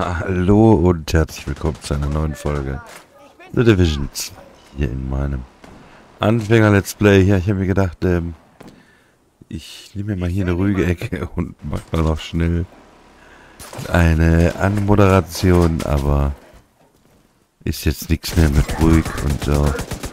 Hallo und herzlich willkommen zu einer neuen Folge The Division hier in meinem Anfänger-Let's Play. Ja, ich habe mir gedacht, ich nehme mir mal hier eine ruhige Ecke und mache mal noch schnell eine Anmoderation, aber ist jetzt nichts mehr mit ruhig und so.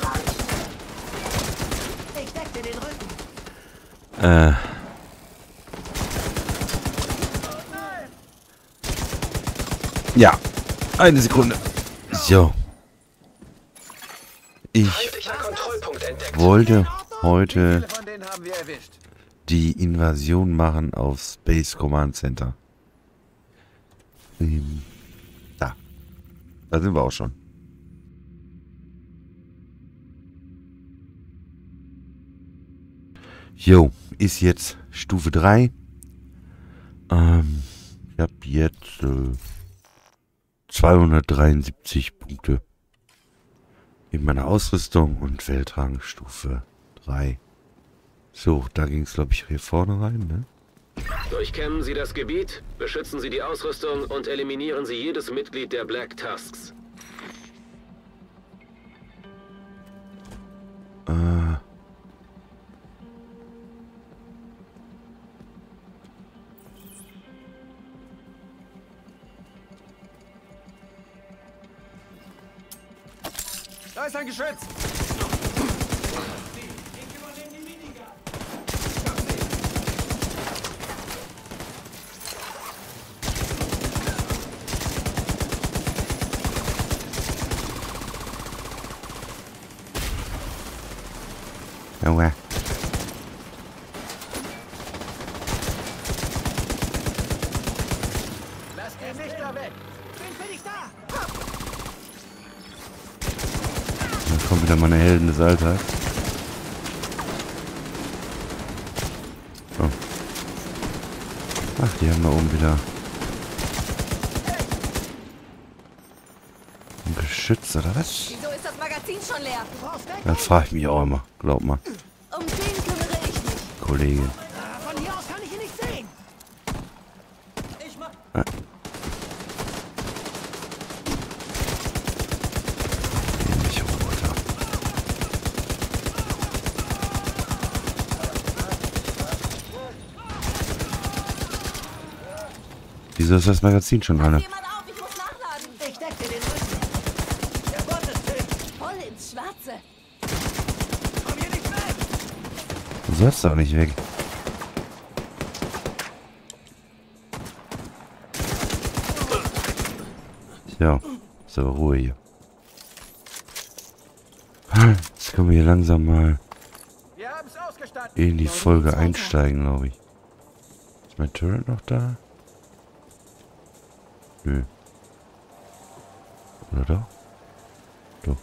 Ja, eine Sekunde. So. Ich wollte heute die Invasion machen auf Space Command Center. Da. Da sind wir auch schon. Jo, ist jetzt Stufe 3. Ich habe jetzt 273 Punkte in meiner Ausrüstung und Weltrang Stufe 3. So, da ging es, glaube ich, hier vorne rein, ne? Durchkämmen Sie das Gebiet, beschützen Sie die Ausrüstung und eliminieren Sie jedes Mitglied der Black Tusks. Da ist ein Geschütz! Junge. Lass den nicht da weg! Bin für dich da! Da kommt wieder meine Helden des Alltags. So. Ach, die haben da oben wieder ein Geschütz, oder was? Wieso ist das Magazin schon leer? Das frage ich mich auch immer, glaub mal, Um den kümmere ich mich. Kollege. Von hier aus kann ich ihn nicht sehen! Ich mach... Geh mich hoch, Alter. Wieso ist das Magazin schon alle? Jemand auf, ich muss nachladen. Ich deck dir den Rücken! Der Bot ist hin! Voll ins Schwarze. Komm hier nicht weg! Du sollst doch nicht weg. Ja, so, Ruhe hier. Jetzt können wir hier langsam mal Wir haben's ausgestattet! in die Folge einsteigen, glaube ich. Ist mein Turret noch da? Nö. Oder doch? Doch.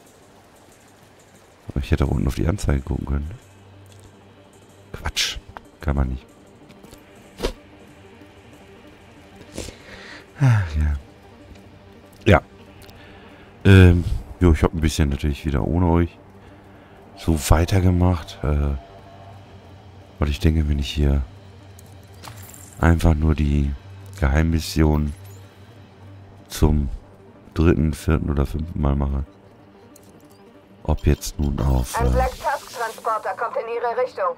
Aber ich hätte auch unten auf die Anzeige gucken können. Quatsch. Kann man nicht. Ach, ja. Ja. Jo, ich habe ein bisschen natürlich wieder ohne euch so weitergemacht. Weil ich denke, wenn ich hier einfach nur die Geheimmission zum 3., 4. oder 5. Mal mache. Ob jetzt nun auf... Ein Black Tusk Transporter kommt in Ihre Richtung.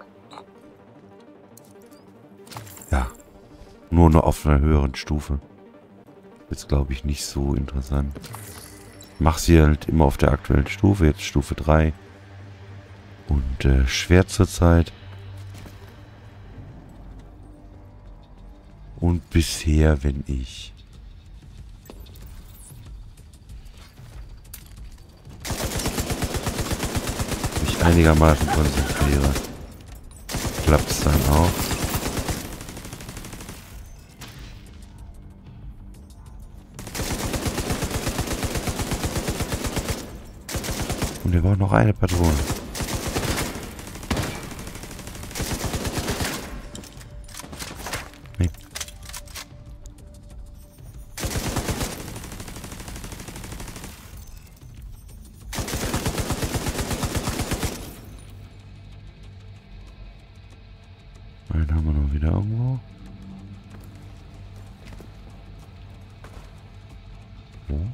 ja, nur noch auf einer höheren Stufe. Ist, glaube ich, nicht so interessant. Ich mache sie halt immer auf der aktuellen Stufe, jetzt Stufe 3. Und schwer zurzeit. Und bisher, wenn ich mich einigermaßen konzentriere, klappt es dann auch. Und wir brauchen noch eine Patrone. Nee. Einen haben wir noch wieder irgendwo. Wo?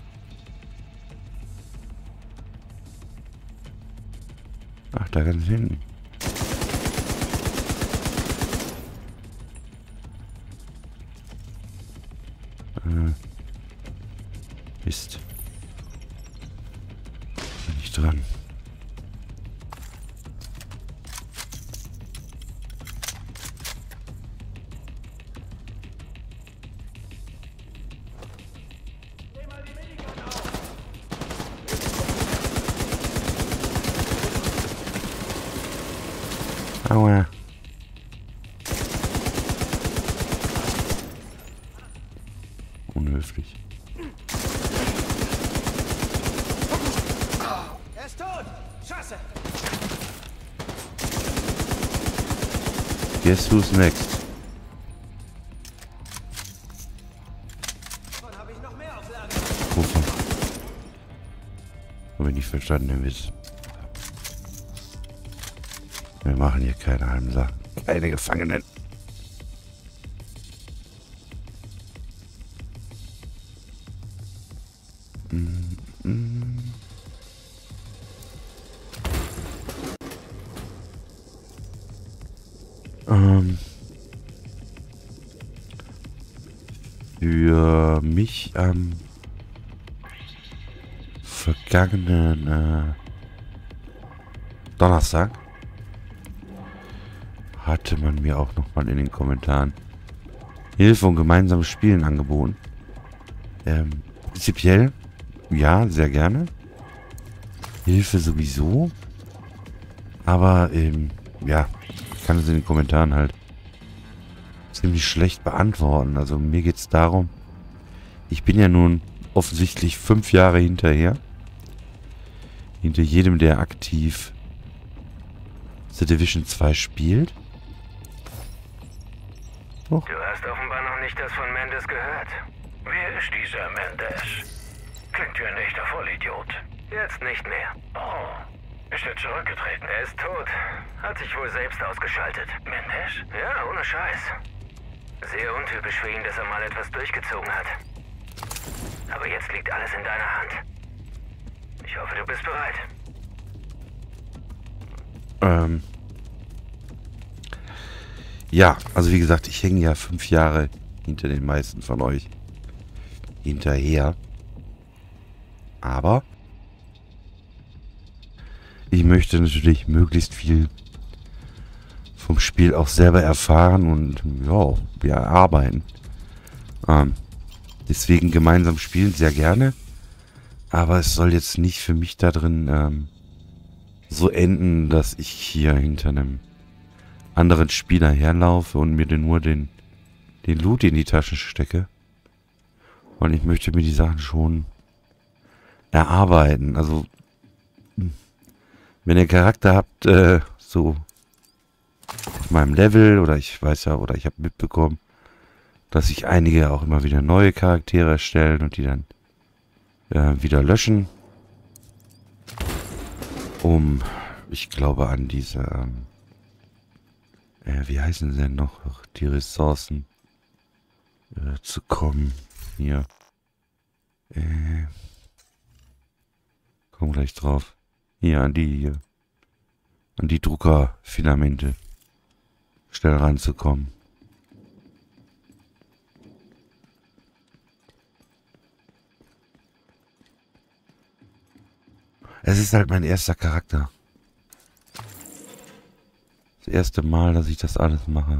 Ach, da ganz hinten. Mist. Bin ich dran. Aua. Unhöflich. Er ist tot! Scheiße! Guess who's next? Davon habe ich noch mehr auf Lager. Wovon? Habe ich nicht verstanden, den Witz. Wir machen hier keine halben Sachen. Keine Gefangenen. Für mich am vergangenen Donnerstag hatte man mir auch nochmal in den Kommentaren Hilfe und gemeinsames Spielen angeboten. Prinzipiell, ja, sehr gerne. Hilfe sowieso. Aber, ja, ich kann es in den Kommentaren halt ziemlich schlecht beantworten. Also mir geht es darum, ich bin ja nun offensichtlich 5 Jahre hinterher. Hinter jedem, der aktiv The Division 2 spielt. Du hast offenbar noch nicht das von Mendes gehört. Wer ist dieser Mendes? Klingt wie ein echter Vollidiot. Jetzt nicht mehr. Oh, ist er zurückgetreten? Er ist tot. Hat sich wohl selbst ausgeschaltet. Mendes? Ja, ohne Scheiß. Sehr untypisch für ihn, dass er mal etwas durchgezogen hat. Aber jetzt liegt alles in deiner Hand. Ich hoffe, du bist bereit. Ja, also wie gesagt, ich hänge ja 5 Jahre hinter den meisten von euch hinterher. Aber ich möchte natürlich möglichst viel vom Spiel auch selber erfahren und ja, erarbeiten. Deswegen gemeinsam spielen sehr gerne. Aber es soll jetzt nicht für mich da drin so enden, dass ich hier hinter einem anderen Spieler herlaufe und mir nur den Loot in die Taschen stecke. Und ich möchte mir die Sachen schon erarbeiten. Also, wenn ihr Charakter habt, so auf meinem Level, oder ich weiß ja, oder ich habe mitbekommen, dass sich einige auch immer wieder neue Charaktere erstellen und die dann wieder löschen. Um, ich glaube, an diese, wie heißen sie denn noch, die Ressourcen zu kommen. Hier. Komm gleich drauf. Hier, an die Druckerfilamente schnell ranzukommen. Es ist halt mein erster Charakter. Das erste Mal, dass ich das alles mache.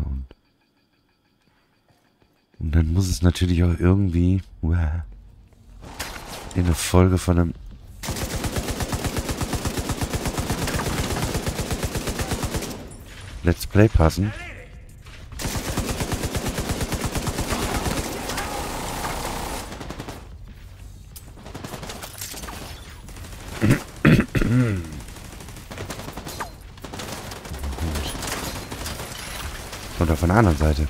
Und dann muss es natürlich auch irgendwie in eine Folge von einem Let's Play passen. Oder von der anderen Seite.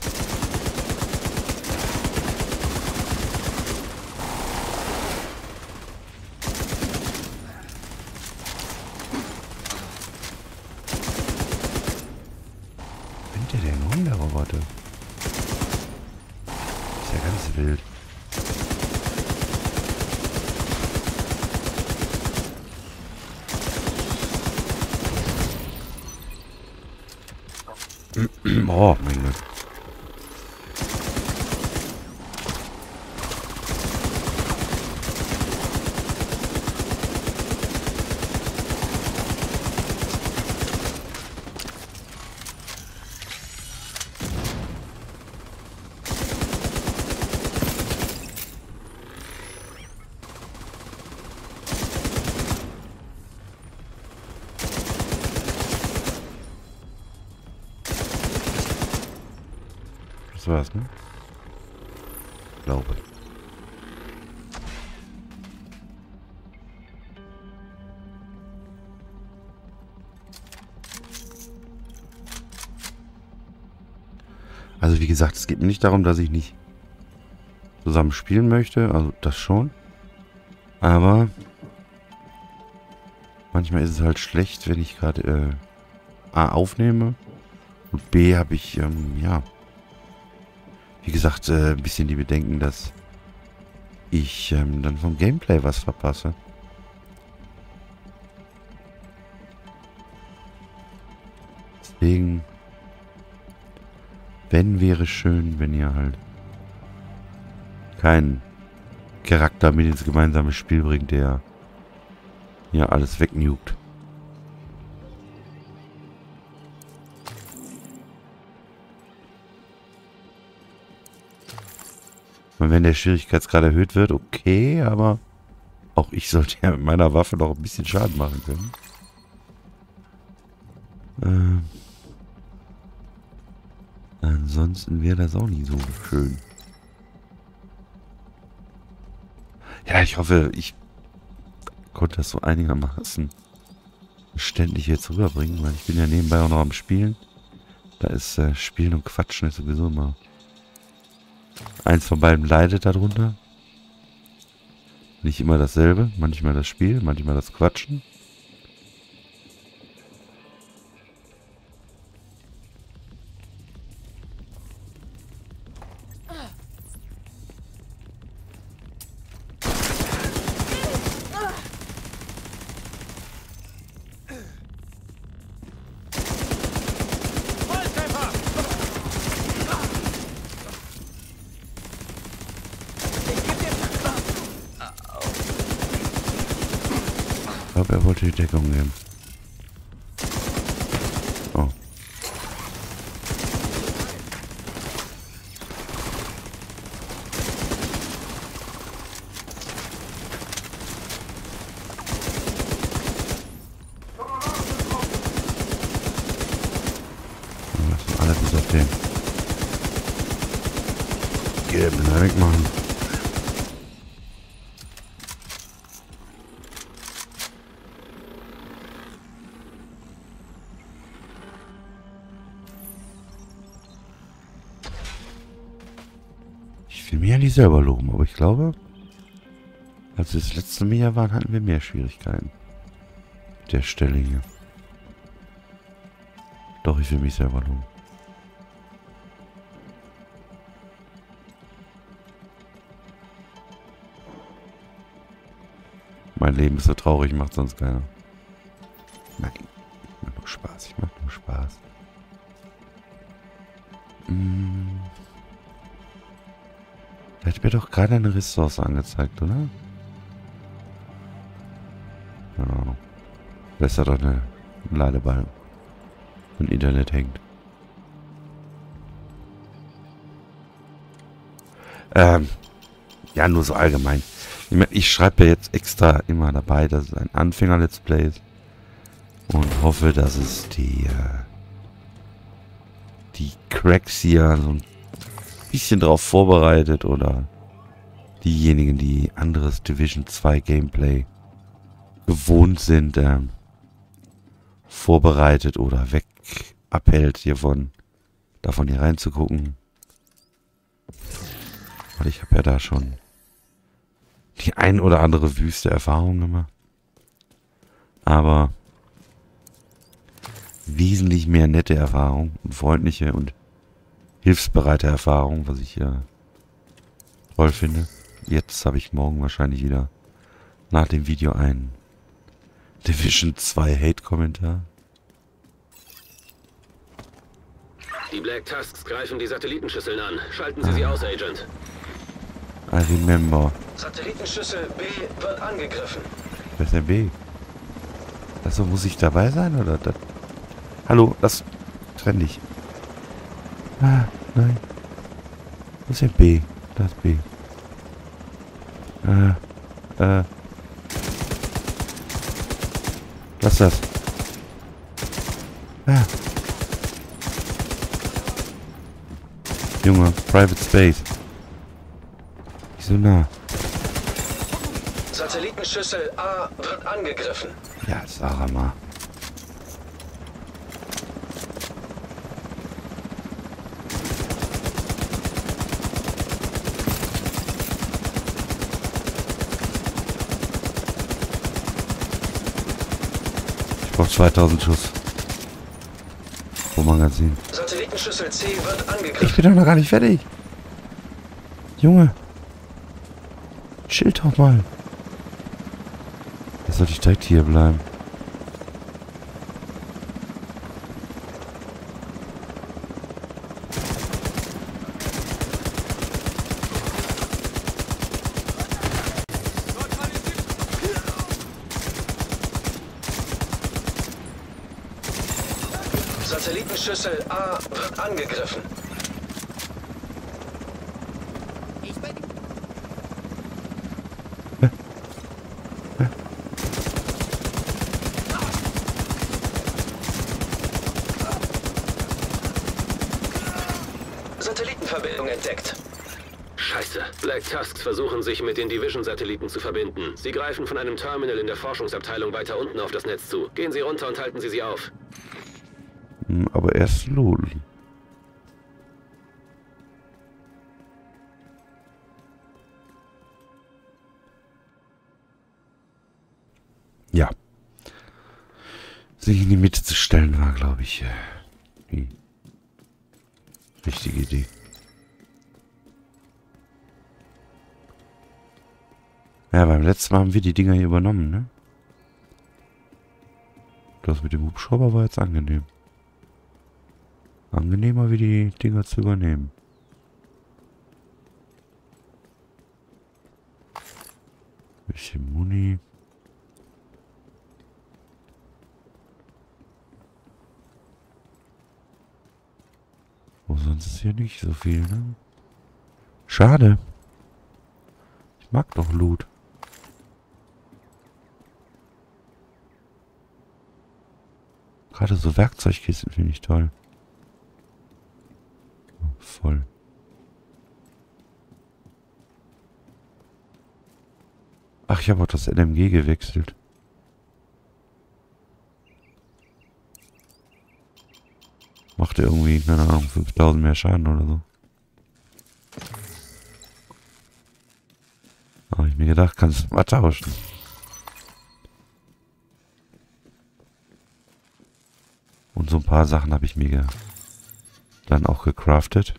Rennt der denn rum, der Roboter? Ist ja ganz wild. Oh, mein Gott. Das war's, ne? Glaube. Also wie gesagt, es geht mir nicht darum, dass ich nicht zusammen spielen möchte. Also das schon. Aber manchmal ist es halt schlecht, wenn ich gerade A aufnehme und B habe ich, ja, wie gesagt, ein bisschen die Bedenken, dass ich dann vom Gameplay was verpasse. Deswegen, wenn, wäre schön, wenn ihr halt keinen Charakter mit ins gemeinsame Spiel bringt, der ja alles wegnugt. Und wenn der Schwierigkeitsgrad erhöht wird, okay, aber auch ich sollte ja mit meiner Waffe noch ein bisschen Schaden machen können. Ansonsten wäre das auch nicht so schön. Ja, ich hoffe, ich konnte das so einigermaßen verständlich jetzt rüberbringen, weil ich bin ja nebenbei auch noch am Spielen. Da ist Spielen und Quatschen ist sowieso immer... Eins von beiden leidet darunter. Nicht immer dasselbe. Manchmal das Spiel, manchmal das Quatschen. Ich glaube, er wollte die Deckung nehmen. Oh. Das sind alle bis auf den. Geben, wegmachen. Ich will mir ja nicht selber loben, aber ich glaube, als wir das letzte Mal hier waren, hatten wir mehr Schwierigkeiten. Mit der Stelle hier. Doch, ich will mich selber loben. Mein Leben ist so traurig, macht sonst keiner. Nein, ich mach nur Spaß, ich mach nur Spaß. Da hat mir doch gerade eine Ressource angezeigt, oder? Keine Ahnung. Besser doch eine Ladebalken. Und Internet hängt. Ja, nur so allgemein. Ich schreibe ja jetzt extra immer dabei, dass es ein Anfänger-Let's Play ist. Und hoffe, dass es die Cracks hier so ein bisschen drauf vorbereitet oder diejenigen, die anderes Division 2 Gameplay gewohnt sind, vorbereitet oder abhält davon hier reinzugucken. Weil ich habe ja da schon die ein oder andere wüste Erfahrung gemacht. Aber wesentlich mehr nette Erfahrung und freundliche und hilfsbereite Erfahrung, was ich ja toll finde. Jetzt habe ich morgen wahrscheinlich wieder nach dem Video einen Division 2 Hate-Kommentar. Die Black Tusks greifen die Satellitenschüsseln an. Schalten Sie sie aus, Agent. I remember. Satellitenschüssel B wird angegriffen. Wer ist der B? Achso, muss ich dabei sein, oder das? Hallo, das... Trenn dich. Ah, nein. Wo ist denn B? Da ist B. Lass das. Ah. Junge, Private Space. Nicht so nah. Satellitenschüssel A wird angegriffen. Ja, sag mal. Ich brauche 2000 Schuss. Pro Magazin. Satellitenschüssel C wird angegriffen. Ich bin doch noch gar nicht fertig. Junge. Chill doch mal. Jetzt sollte ich direkt hier bleiben. Satellitenschüssel A wird angegriffen. Satellitenverbindung entdeckt. Scheiße. Black Tusks versuchen sich mit den Division-Satelliten zu verbinden. Sie greifen von einem Terminal in der Forschungsabteilung weiter unten auf das Netz zu. Gehen Sie runter und halten Sie sie auf. Aber erst looten. Ja. Sich in die Mitte zu stellen war, glaube ich, die richtige Idee. Ja, beim letzten Mal haben wir die Dinger hier übernommen, ne? Das mit dem Hubschrauber war jetzt angenehm. Angenehmer, wie die Dinger zu übernehmen. Bisschen Muni. Oh, sonst ist hier nicht so viel, ne? Schade. Ich mag doch Loot. Gerade so Werkzeugkisten finde ich toll. Voll. Ach, ich habe auch das NMG gewechselt. Machte irgendwie, keine Ahnung, 5000 mehr Schaden oder so. Habe ich mir gedacht, kannst du mal tauschen. Und so ein paar Sachen habe ich mir dann auch gecraftet.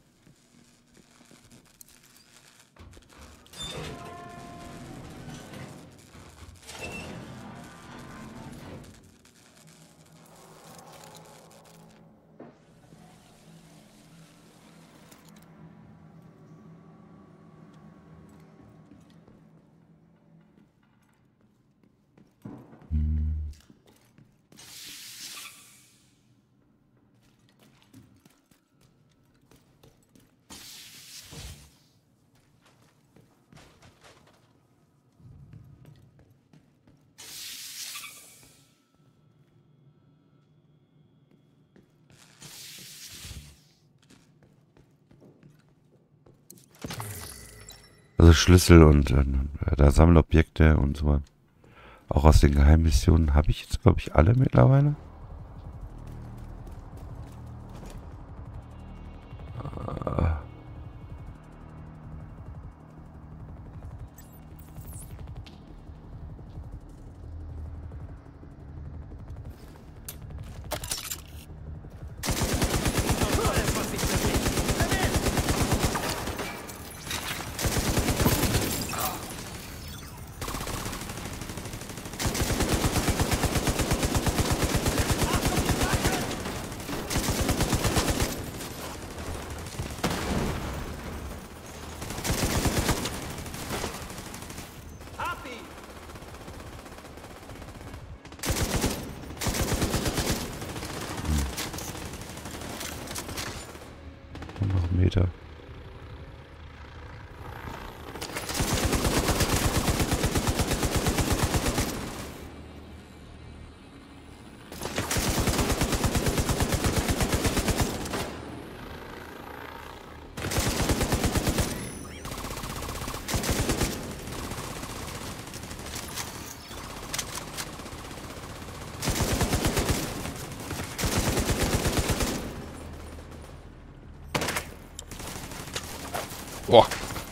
Also Schlüssel und da Sammelobjekte und so. Auch aus den Geheimmissionen habe ich jetzt, glaube ich, alle mittlerweile.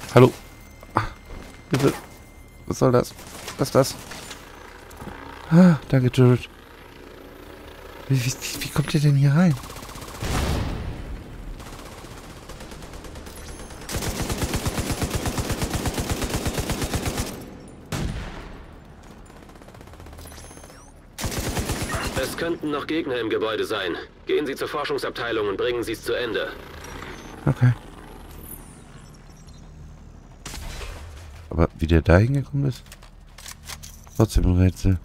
Hallo. Hilfe. Was soll das? Was ist das? Ah, danke, Jared. Wie kommt ihr denn hier rein? Es könnten noch Gegner im Gebäude sein. Gehen Sie zur Forschungsabteilung und bringen Sie es zu Ende. Okay. Aber wie der da hingekommen ist? Trotzdem ein Rätsel.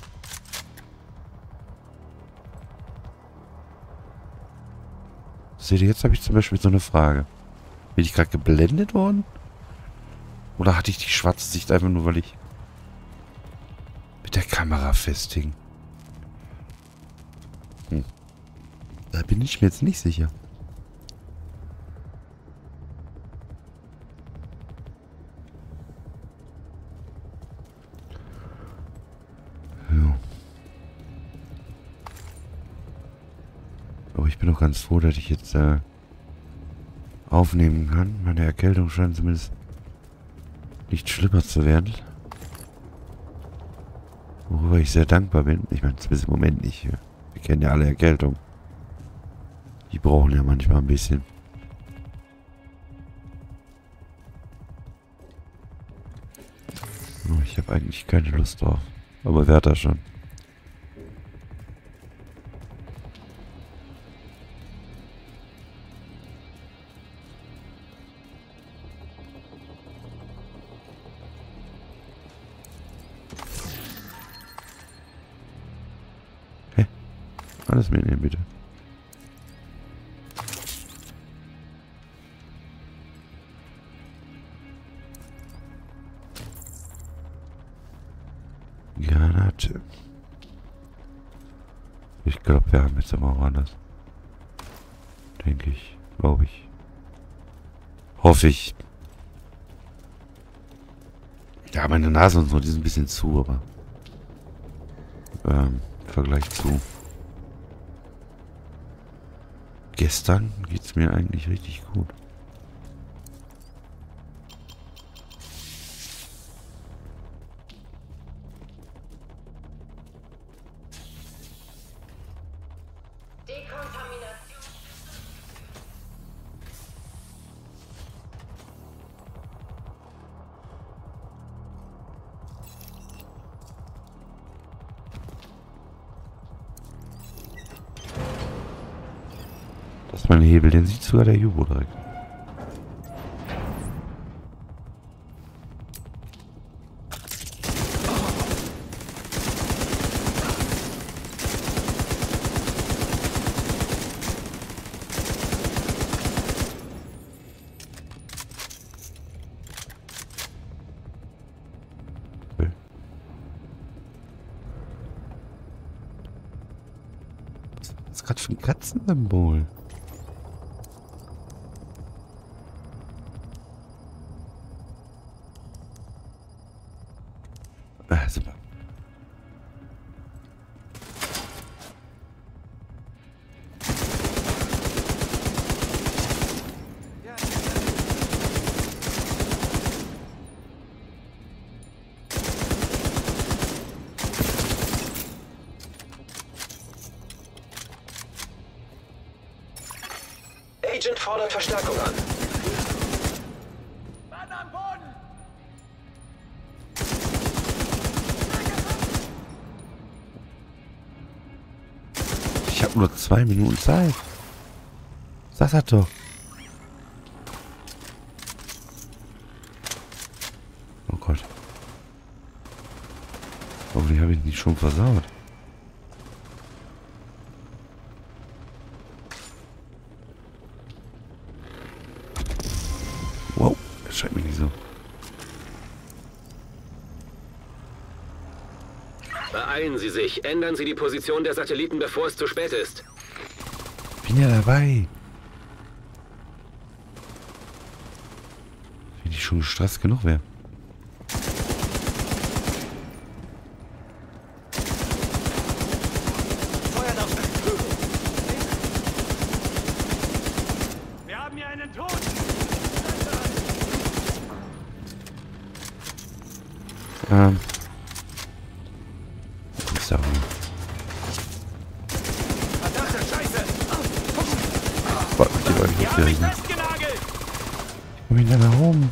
Seht ihr, jetzt habe ich zum Beispiel so eine Frage. Bin ich gerade geblendet worden? Oder hatte ich die schwarze Sicht einfach nur, weil ich mit der Kamera festhing? Da bin ich mir jetzt nicht sicher. Ja. Aber ich bin auch ganz froh, dass ich jetzt aufnehmen kann. Meine Erkältung scheint zumindest nicht schlimmer zu werden. Worüber ich sehr dankbar bin. Ich meine, zumindest im Moment nicht. Wir kennen ja alle Erkältung. Die brauchen ja manchmal ein bisschen. Oh, ich habe eigentlich keine Lust drauf. Aber wer hat das schon? Hä? Alles mitnehmen, bitte. Granate. Ich glaube, wir haben jetzt aber auch anders. Denke ich. Glaube ich. Hoffe ich. Ja, meine Nase und so, die sind ein bisschen zu, aber im Vergleich zu gestern geht es mir eigentlich richtig gut. Das ist mein Hebel, den sieht sogar der Jubo direkt. Was ist gerade für ein Katzensymbol? Super. Agent fordert Verstärkung an. Mann am Boden! Ich habe nur 2 Minuten Zeit. Sag das doch. Oh Gott. Hoffentlich habe ich nicht schon versaut. Wow, das scheint mir nicht so. Beeilen Sie sich. Ändern Sie die Position der Satelliten, bevor es zu spät ist. Bin ja dabei. Wenn ich schon gestresst genug wäre. Feuert auf! Wir haben hier einen Toten! Ist da rum. Verdammte Scheiße! Boah, die Leute Die haben mich hier. festgenagelt! Komm ich denn da rum?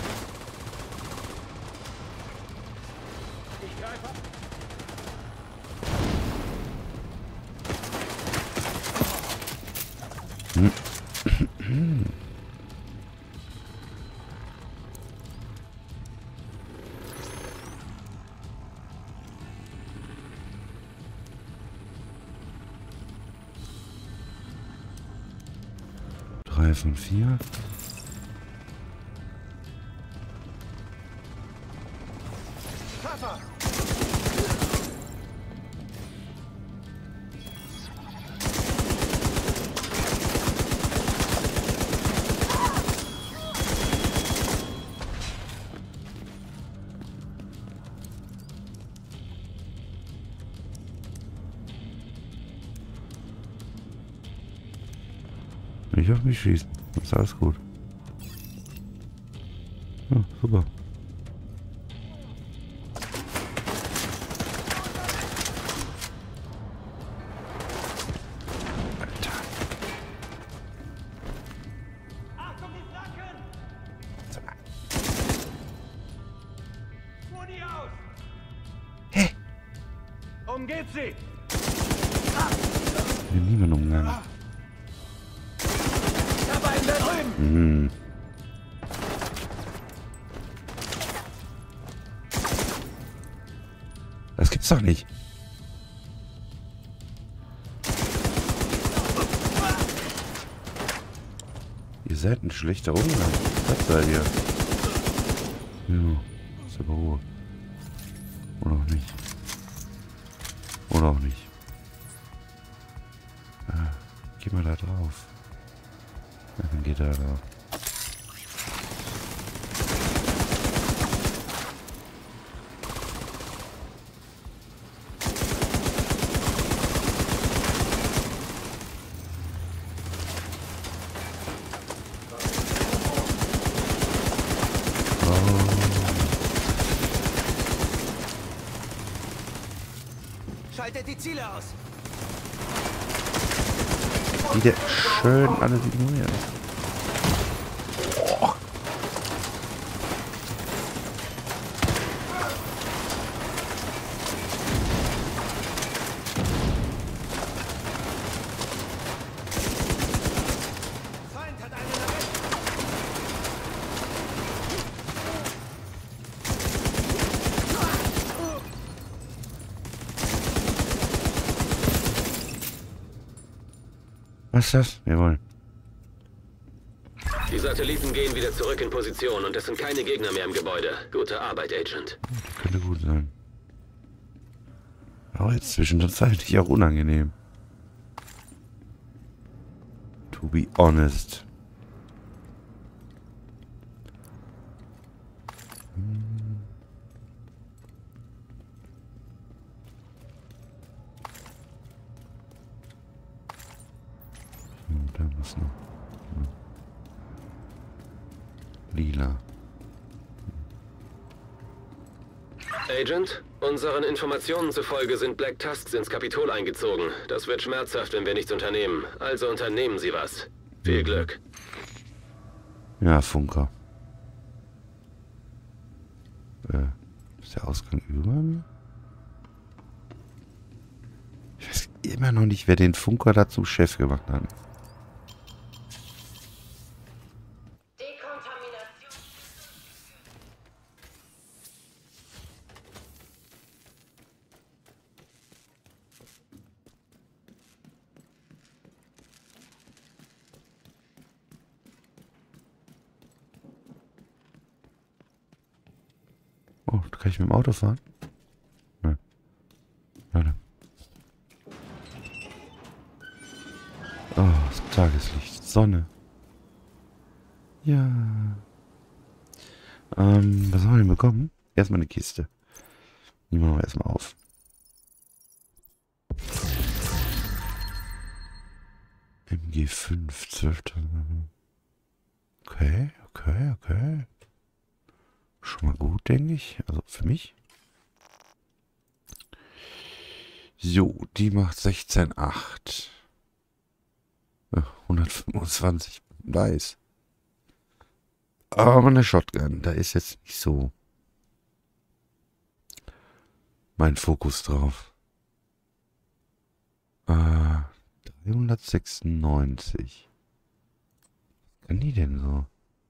Drei von 4. Pfeffer! Nicht auf mich schießen. Ist alles gut. Ja, super. Alter. Achtung, die Flanken! Sag mal. Muni aus! Hä? Umgeht sie! Ich bin niemand umgegangen. Da beiden da drüben! Hm. Das gibt's doch nicht. Ihr seid ein schlechter Umgang. Das seid ihr. Ja, ist aber Ruhe. Oder auch nicht. Oder auch nicht. Ah, geh mal da drauf. Ja, dann geht er da. Schaltet die Ziele aus! Wieder schön alles ignorieren. Boah. Feind hat einen erwischt! Was ist das? Jawohl. Die Satelliten gehen wieder zurück in Position und es sind keine Gegner mehr im Gebäude. Gute Arbeit, Agent. Das könnte gut sein. Aber jetzt zwischenzeitlich auch unangenehm. To be honest. Da muss noch. Lila. Agent, unseren Informationen zufolge sind Black Tusks ins Kapitol eingezogen. Das wird schmerzhaft, wenn wir nichts unternehmen. Also unternehmen Sie was. Viel Glück. Ja, Funker. Ist der Ausgang über mir? Ich weiß immer noch nicht, wer den Funker da zum Chef gemacht hat. Oh, kann ich mit dem Auto fahren? Ne. Warte. Oh, das Tageslicht. Sonne. Ja. Was haben wir denn bekommen? Erstmal eine Kiste. Nehmen wir noch erstmal auf. MG5, 12. Okay. Schon mal gut, denke ich. Also für mich. So, die macht 16,8. 125. Nice. Aber eine Shotgun, da ist jetzt nicht so mein Fokus drauf. 396. Was kann die denn so?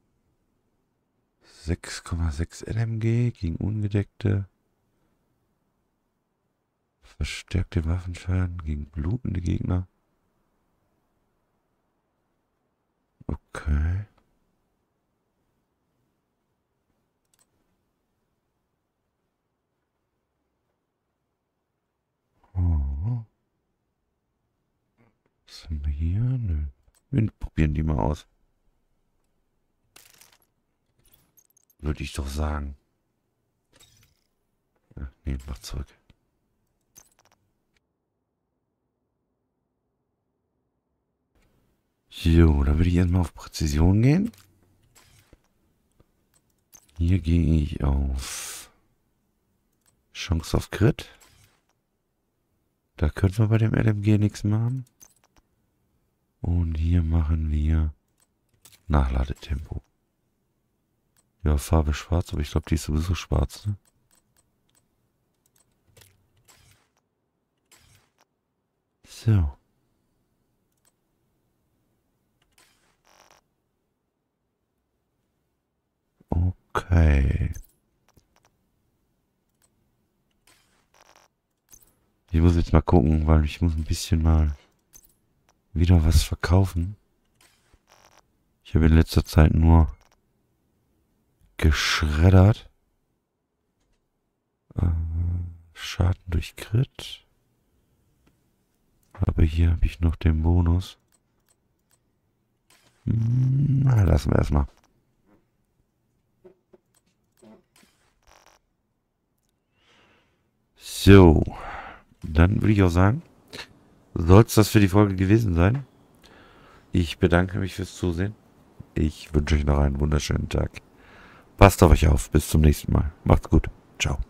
6,6 LMG gegen ungedeckte. Verstärkte Waffenschaden gegen blutende Gegner. Okay. Oh. Was haben wir hier? Nö. Wir probieren die mal aus. Würde ich doch sagen. Ja, nee, mach zurück. Jo, da würde ich erstmal auf Präzision gehen. Hier gehe ich auf Chance auf Crit. Da können wir bei dem LMG nichts machen. Und hier machen wir Nachladetempo. Ja, Farbe schwarz, aber ich glaube, die ist sowieso schwarz, ne? So. Okay. Ich muss jetzt mal gucken, weil ich muss ein bisschen mal wieder was verkaufen. Ich habe in letzter Zeit nur geschreddert. Schaden durch Crit. Aber hier habe ich noch den Bonus. Na, lassen wir erstmal. So. Dann würde ich auch sagen, soll es das für die Folge gewesen sein. Ich bedanke mich fürs Zusehen. Ich wünsche euch noch einen wunderschönen Tag. Passt auf euch auf. Bis zum nächsten Mal. Macht's gut. Ciao.